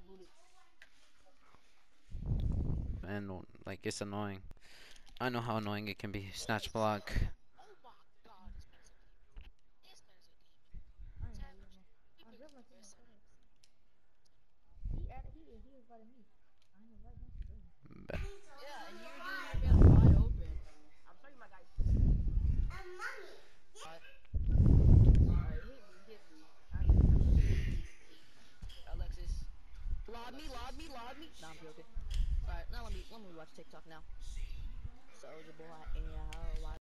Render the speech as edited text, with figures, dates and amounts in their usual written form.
And like it's annoying. I know how annoying it can be. Snatch block. Oh my god, this man's this man's a demon. I know you Savage. know. He I picked drove the myself best myself. enemy. He invited me. I ain't invited him. Damn. Yeah, and you're doing your man wide open. I'm sorry, my guy. Alright, hit me. Alexis. Lob me. Nah, I'm joking. Alright, now let me watch TikTok now. Soldier boy, yeah,